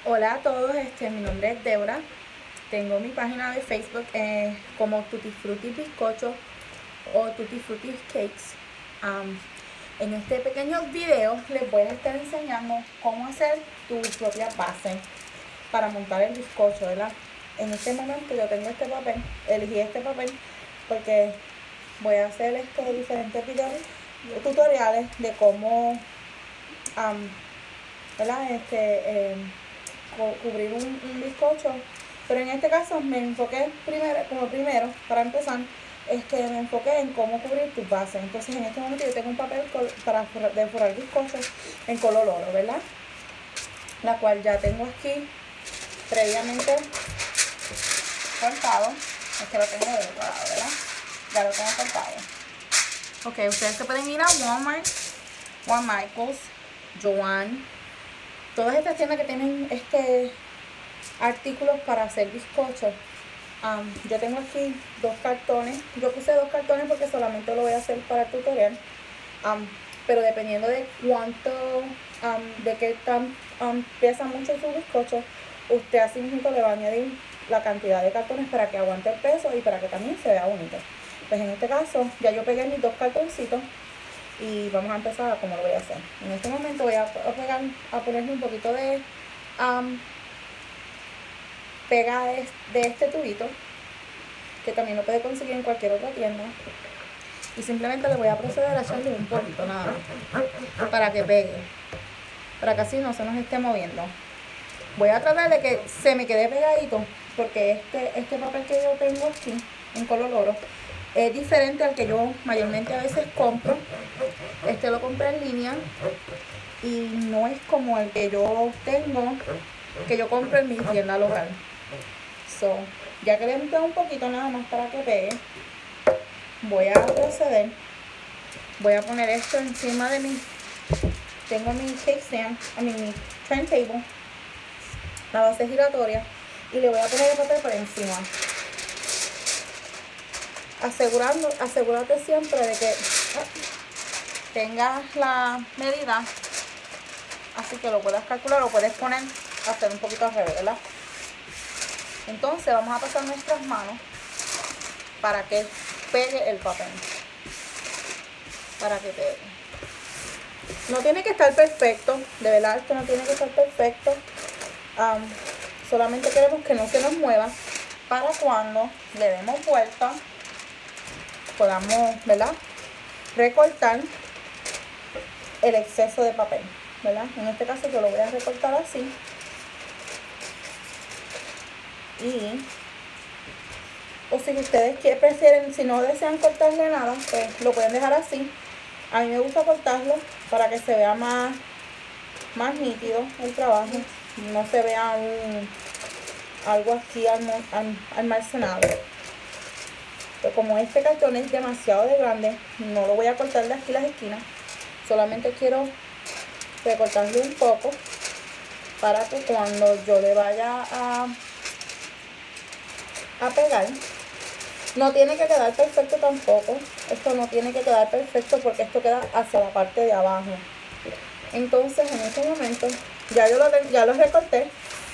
Hola a todos, mi nombre es Débora. Tengo mi página de Facebook como Tutti Frutti Bizcocho o Tutti Frutti Cakes. En este pequeño video les voy a estar enseñando cómo hacer tu propia base para montar el bizcocho, ¿verdad? En este momento yo tengo este papel, elegí este papel porque voy a hacer diferentes videos tutoriales de cómo ¿verdad? Cubrir un bizcocho, pero en este caso me enfoqué primero para empezar, me enfoqué en cómo cubrir tus bases. Entonces en este momento yo tengo un papel para forrar bizcochos en color oro, ¿verdad? La cual ya tengo aquí previamente cortado. Es que lo tengo decorado, ¿verdad? Ya lo tengo cortado. Ok, ustedes se pueden ir a Walmart, Michaels, Joann, todas estas tiendas que tienen artículos para hacer bizcochos. Yo tengo aquí 2 cartones. Yo puse 2 cartones porque solamente lo voy a hacer para el tutorial. Pero dependiendo de cuánto, de qué tan pesa mucho su bizcocho, usted así mismo le va a añadir la cantidad de cartones para que aguante el peso y para que también se vea bonito. Pues en este caso ya yo pegué mis 2 cartoncitos y vamos a empezar a cómo lo voy a hacer. En este momento voy a ponerle un poquito de pega de este tubito, que también lo puede conseguir en cualquier otra tienda, y simplemente le voy a proceder a echarle un poquito nada más para que pegue, para que así no se nos esté moviendo. Voy a tratar de que se me quede pegadito porque este papel que yo tengo aquí en color oro es diferente al que yo mayormente a veces compro. Lo compré en línea y no es como el que yo tengo, que yo compro en mi tienda local. Ya que le unté un poquito nada más para que pegue, voy a proceder. Voy a poner esto encima de tengo mi cake stand, mi turntable, la base giratoria, y le voy a poner el papel por encima. Asegúrate siempre de que tengas la medida, así que lo puedas calcular, lo puedes poner, hacer un poquito al revés, ¿verdad? Entonces vamos a pasar nuestras manos para que pegue el papel, para que pegue. No tiene que estar perfecto, de verdad, esto no tiene que estar perfecto. Solamente queremos que no se nos mueva para cuando le demos vuelta podamos, ¿verdad?, recortar el exceso de papel, ¿verdad? En este caso yo lo voy a recortar así. O si ustedes prefieren, si no desean cortarle nada, pues lo pueden dejar así. A mí me gusta cortarlo para que se vea más nítido el trabajo, no se vea algo aquí almacenado. Pero como este cartón es demasiado de grande, no lo voy a cortar de aquí las esquinas, solamente quiero recortarle un poco para que cuando yo le vaya a pegar, no tiene que quedar perfecto tampoco. Esto no tiene que quedar perfecto porque esto queda hacia la parte de abajo. Entonces en este momento ya lo recorté.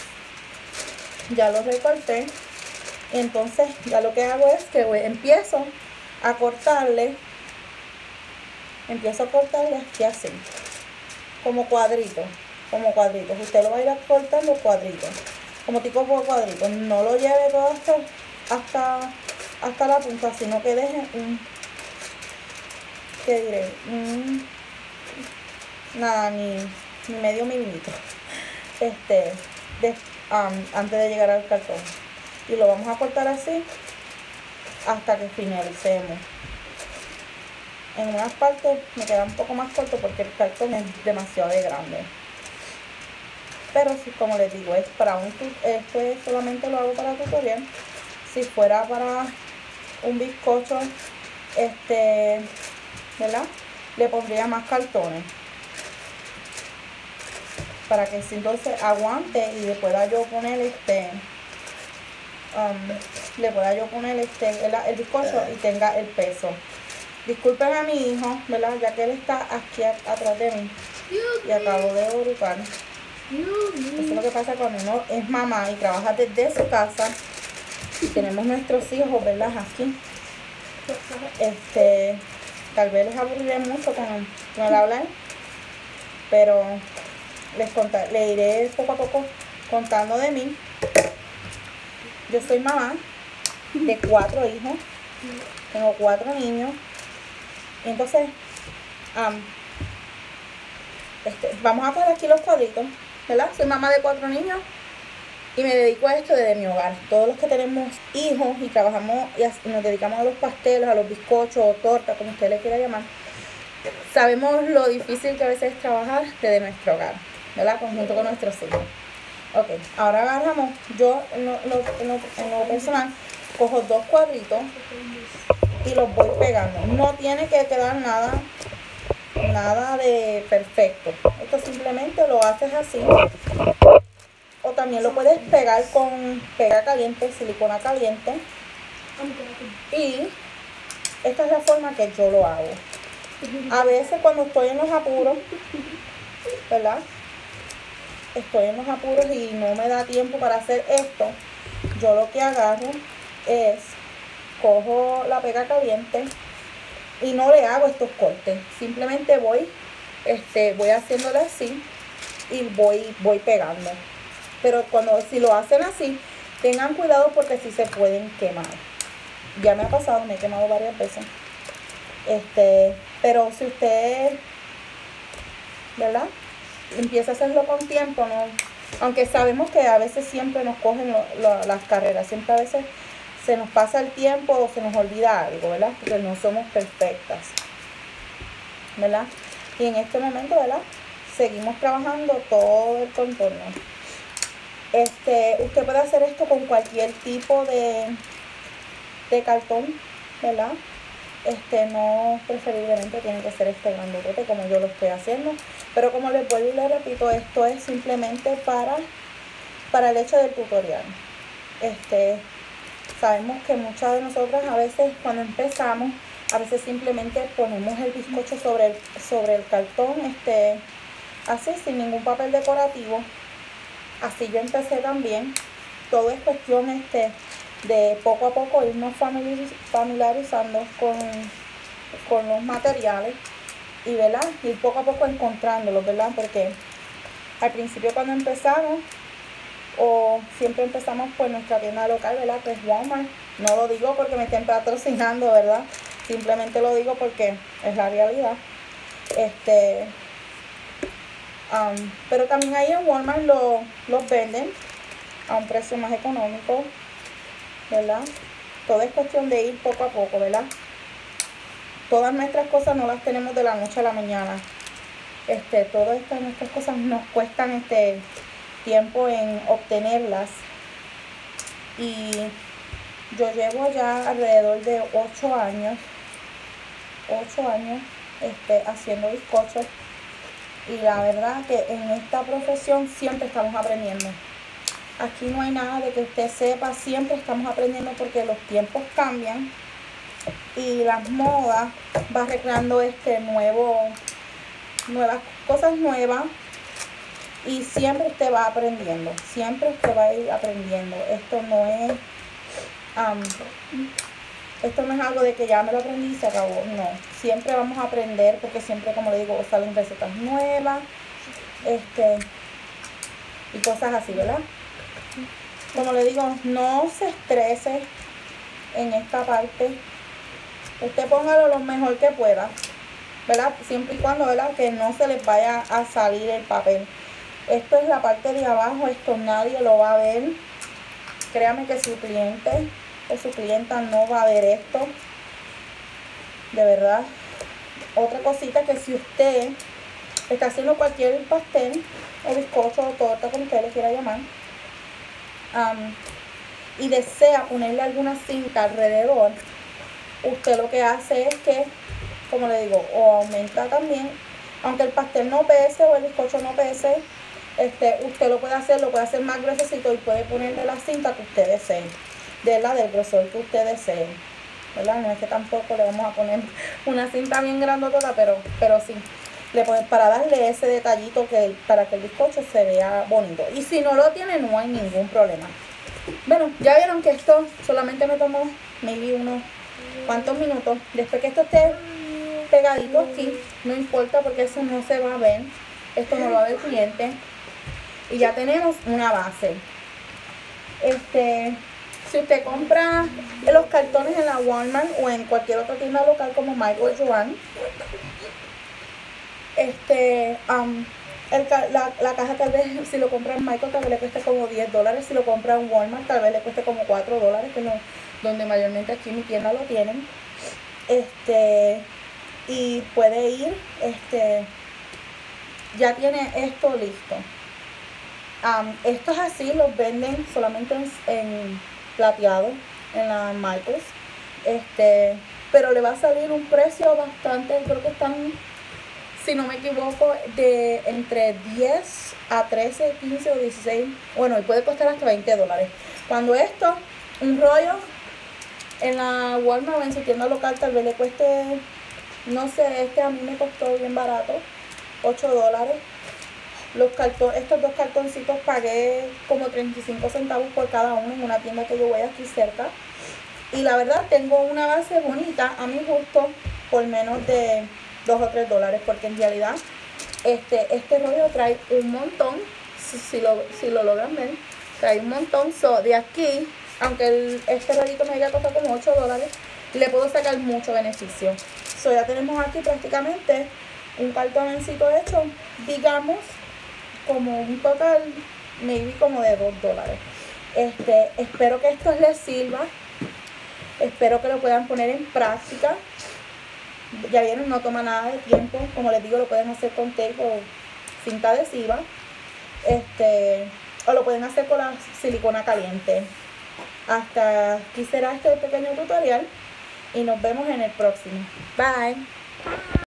Entonces ya lo que hago es que empiezo a cortarle aquí así, como cuadritos. Usted lo va a ir cortando cuadritos, como tipo por cuadritos. No lo lleve todo hasta la punta, sino que deje ni medio milímetro antes de llegar al cartón, y lo vamos a cortar así hasta que finalicemos. En unas partes me queda un poco más corto porque el cartón es demasiado grande, pero si, como les digo, es para esto solamente lo hago para tutorial. Si fuera para un bizcocho, ¿verdad?, le pondría más cartones para que entonces aguante y le pueda yo poner el bizcocho y tenga el peso. Disculpen a mi hijo, ¿verdad?, ya que él está aquí atrás de mí y acabo de orucar. Eso es lo que pasa cuando uno es mamá y trabaja desde su casa y tenemos nuestros hijos, ¿verdad? Aquí. Tal vez les aburriré mucho con el hablar, pero le iré poco a poco contando de mí. Yo soy mamá de 4 hijos, tengo 4 niños, y entonces vamos a poner aquí los cuadritos, ¿verdad? Soy mamá de 4 niños y me dedico a esto desde mi hogar. Todos los que tenemos hijos y trabajamos y nos dedicamos a los pasteles, a los bizcochos o tortas, como usted le quiera llamar, sabemos lo difícil que a veces es trabajar desde nuestro hogar, ¿verdad? Junto con nuestros hijos. Ok, ahora agarramos, yo en lo personal, cojo 2 cuadritos y los voy pegando. No tiene que quedar nada de perfecto. Esto simplemente lo haces así. O también lo puedes pegar con pega caliente, silicona caliente. Y esta es la forma que yo lo hago. A veces cuando estoy en los apuros, ¿verdad? Estoy en los apuros y no me da tiempo para hacer esto. Yo lo que agarro es, cojo la pega caliente y no le hago estos cortes. Simplemente voy haciéndole así y voy pegando. Pero si lo hacen así, tengan cuidado porque sí se pueden quemar. Ya me ha pasado, me he quemado varias veces. Pero si usted, ¿verdad?, empieza a hacerlo con tiempo, ¿no? Aunque sabemos que a veces siempre nos cogen las carreras, siempre a veces se nos pasa el tiempo o se nos olvida algo, ¿verdad? Porque no somos perfectas, ¿verdad? Y en este momento, ¿verdad?, seguimos trabajando todo el contorno. Usted puede hacer esto con cualquier tipo de cartón, ¿verdad? No preferiblemente tiene que ser grandote como yo lo estoy haciendo, pero como les vuelvo y les repito, esto es simplemente para el hecho del tutorial. Sabemos que muchas de nosotras a veces cuando empezamos, a veces simplemente ponemos el bizcocho sobre el cartón, así, sin ningún papel decorativo. Así yo empecé también. Todo es cuestión de poco a poco irnos familiarizando con los materiales y, ¿verdad?, ir poco a poco encontrándolos, ¿verdad? Porque al principio cuando empezamos, o siempre empezamos por nuestra tienda local, ¿verdad?, que es Walmart. No lo digo porque me estén patrocinando, ¿verdad? Simplemente lo digo porque es la realidad. Pero también ahí en Walmart los venden a un precio más económico, ¿verdad? Todo es cuestión de ir poco a poco, ¿verdad? Todas nuestras cosas no las tenemos de la noche a la mañana. Todas nuestras cosas nos cuestan tiempo en obtenerlas. Y yo llevo ya alrededor de 8 años haciendo bizcochos. Y la verdad que en esta profesión siempre estamos aprendiendo. Aquí no hay nada de que usted sepa, siempre estamos aprendiendo porque los tiempos cambian y las modas van recreando nuevas cosas nuevas, y siempre usted va aprendiendo, siempre usted va a ir aprendiendo. Esto no es algo de que ya me lo aprendí y se acabó. No, siempre vamos a aprender porque siempre, como le digo, salen recetas nuevas y cosas así, ¿verdad? Como le digo, no se estrese en esta parte. Usted póngalo lo mejor que pueda, ¿verdad? Siempre y cuando, ¿verdad?, que no se les vaya a salir el papel. Esto es la parte de abajo, esto nadie lo va a ver. Créame que su cliente o su clienta no va a ver esto. De verdad. Otra cosita, que si usted está haciendo cualquier pastel o bizcocho o torta, como usted le quiera llamar, y desea ponerle alguna cinta alrededor, usted lo que hace es que, como le digo, o aumenta también, aunque el pastel no pese o el bizcocho no pese, usted lo puede hacer más gruesecito y puede ponerle la cinta que usted desee, del grosor que usted desee, ¿verdad? No es que tampoco le vamos a poner una cinta bien grandotota, pero sí. para darle ese detallito para que el bizcocho se vea bonito. Y si no lo tiene, no hay ningún problema. Bueno, ya vieron que esto solamente me tomó maybe unos cuantos minutos. Después que esto esté pegadito aquí, no importa porque eso no se va a ver. Esto no lo va a ver el cliente. Y ya tenemos una base. Si usted compra los cartones en la Walmart o en cualquier otra tienda local como Michael Joanne, la caja tal vez, si lo compra en Michael, tal vez le cueste como $10. Si lo compra en Walmart, tal vez le cueste como $4, que es donde mayormente aquí en mi tienda lo tienen. Y puede ir, ya tiene esto listo. Estos así los venden solamente en plateado en la Michaels. Pero le va a salir un precio bastante, creo que están, si no me equivoco, de entre 10 a 13, 15 o 16. Bueno, y puede costar hasta $20. Cuando esto, un rollo en la Walmart o en su tienda local, tal vez le cueste, no sé, a mí me costó bien barato, $8. Estos dos cartoncitos pagué como 35 centavos por cada uno en una tienda que yo voy aquí cerca. Y la verdad tengo una base bonita a mi gusto por menos de $2 o $3, porque en realidad este rollo trae un montón. Si lo logran ver, trae un montón. De aquí, aunque este rollito me haya costado como $8, le puedo sacar mucho beneficio. Ya tenemos aquí prácticamente un cartoncito hecho, digamos, como un total, maybe como de $2. Espero que esto les sirva. Espero que lo puedan poner en práctica. Ya vieron, no toma nada de tiempo. Como les digo, lo pueden hacer con tape o cinta adhesiva. O lo pueden hacer con la silicona caliente. Hasta aquí será este pequeño tutorial. Y nos vemos en el próximo. Bye.